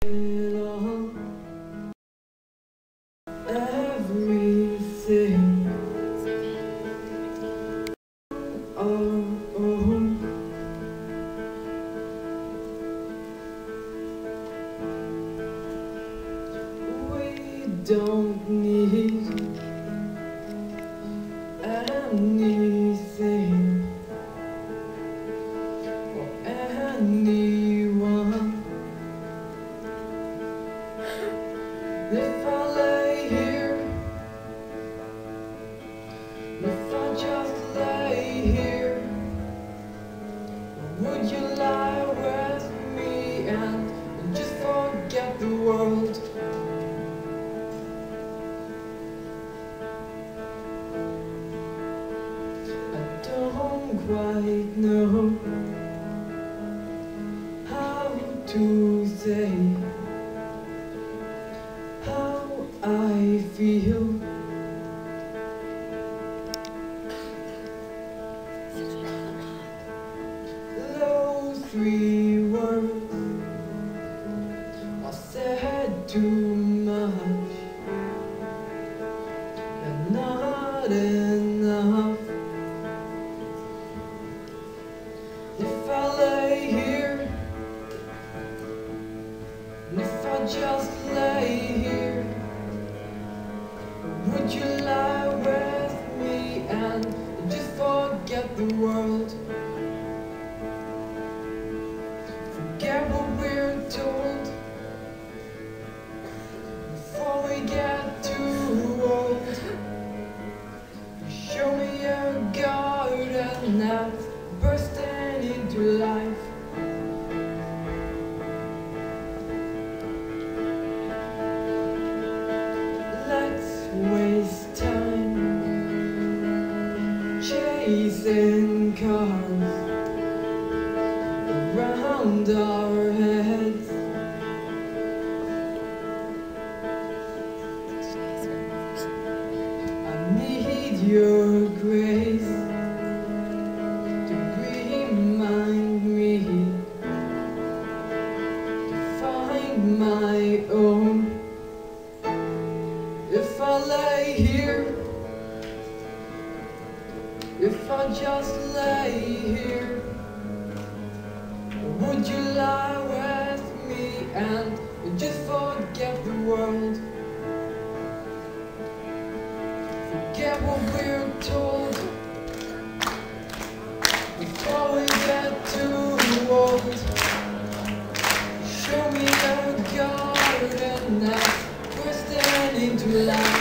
it all, everything our own. We don't need anything or anyone. If I lay here, if I just lay here, would you lie with me and just forget the world? I don't quite know how to say how I feel. Those three words are said too much and not enough. If I lay here, and if I just lay here, would you lie with me and just forget the world? Forget what we're told before we get too old. Show me a garden that's bursting into life. Let's waste time chasing cars around our heads. I need your grace to remind me to find my own. If I lay here, if I just lay here, would you lie with me and just forget the world? Forget what we're told before we get too old. Show me a garden that's bursting into life.